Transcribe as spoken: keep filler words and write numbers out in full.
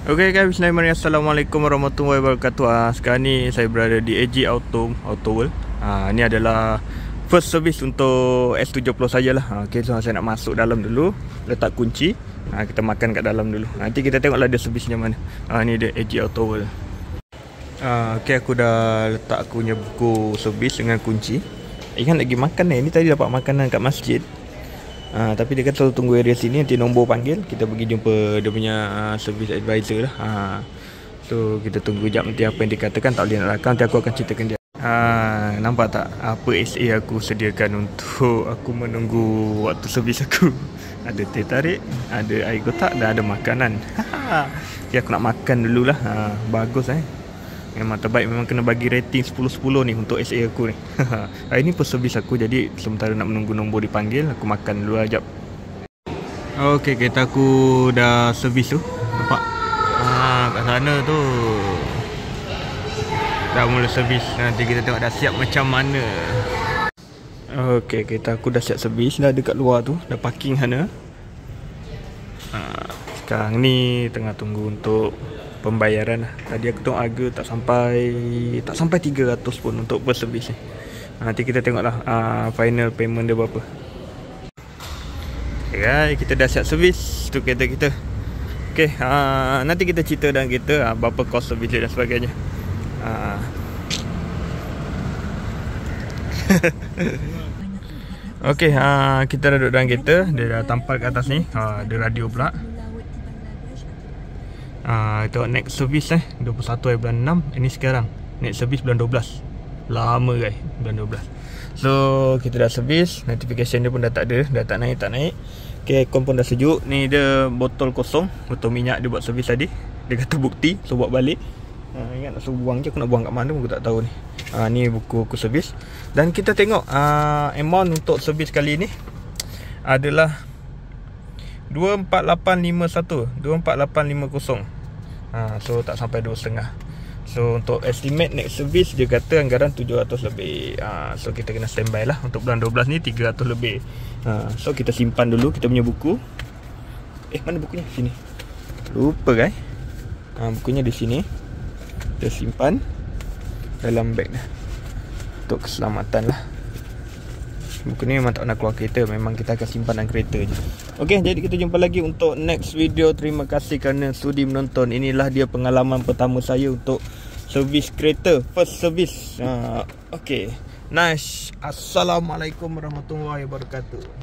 Okay guys, bismillahirrahmanirrahim. Assalamualaikum warahmatullahi wabarakatuh. Ah, sekarang ni saya berada di A G Auto Auto World. Ah, ni adalah first service untuk S tujuh puluh sajalah. Ah, okay, so saya nak masuk dalam dulu, letak kunci. Ah, kita makan kat dalam dulu. Nanti kita tengoklah dia servisnya mana. Ah, ni dia A G Auto World. Ah, okay, aku dah letak aku punya buku servis dengan kunci. Ingat lagi makan ni. Ni tadi dapat makanan kat masjid. Uh, tapi dia kan selalu tunggu area sini. Nanti nombor panggil, kita pergi jumpa dia punya uh, service advisor lah. uh, So kita tunggu jap nanti apa yang dikatakan. Tak boleh nak rakam, nanti aku akan ceritakan dia. uh, Nampak tak apa S A aku sediakan untuk aku menunggu waktu servis aku. Ada teh tarik, ada air kotak dan ada makanan. Okay, aku nak makan dululah. uh, Bagus eh, memang terbaik. Memang kena bagi rating sepuluh sepuluh ni untuk S A aku ni. Hari ni pun servis aku, jadi sementara nak menunggu nombor dipanggil, aku makan dulu sekejap. Ok, kereta aku dah servis tu. Nampak? Ha, kat sana tu dah mula servis. Nanti kita tengok dah siap macam mana. Ok, kereta aku dah siap servis. Dah ada kat luar tu, dah parking sana. ha, Sekarang ni tengah tunggu untuk pembayaran lah. Tadi aku tengok harga tak sampai Tak sampai tiga ratus pun untuk per servis ni. Nanti kita tengoklah uh, final payment dia berapa. Okay guys, kita dah siap servis tu kereta kita. Okay, uh, nanti kita cerita dalam kereta uh, berapa cost servis dia dan sebagainya. uh. Okay, uh, kita dah duduk dalam kereta. Dia dah tampal kat atas ni. uh, Ada radio pula. Ah, uh, tengok next service eh dua puluh satu hari bulan enam. Ini sekarang next service bulan dua belas. Lama guys, bulan dua belas. So kita dah service, notification dia pun dah tak ada, dah tak naik tak naik. Okay, aircon pun dah sejuk. Ni dia botol kosong, botol minyak dia buat servis tadi. Dia kata bukti, so buat balik. uh, Ingat nak suruh buang je, aku nak buang kat mana pun aku tak tahu ni. uh, Ni buku aku servis. Dan kita tengok uh, amount untuk servis kali ni adalah dua empat lapan lima satu, dua empat lapan lima kosong. ha, So tak sampai dua koma lima. So untuk estimate next service dia kata anggaran tujuh ratus lebih. ha, So kita kena standby lah. Untuk bulan dua belas ni tiga ratus lebih. ha, So kita simpan dulu kita punya buku. Eh, mana bukunya? Sini. Lupa guys. ha, Bukunya di sini. Kita simpan dalam beg dah, untuk keselamatan lah. Buku ni memang tak nak keluar kereta, memang kita akan simpan dalam kereta je. Ok, jadi kita jumpa lagi untuk next video. Terima kasih kerana sudi menonton. Inilah dia pengalaman pertama saya untuk servis kereta, first service. uh, Ok, nice. Assalamualaikum warahmatullahi wabarakatuh.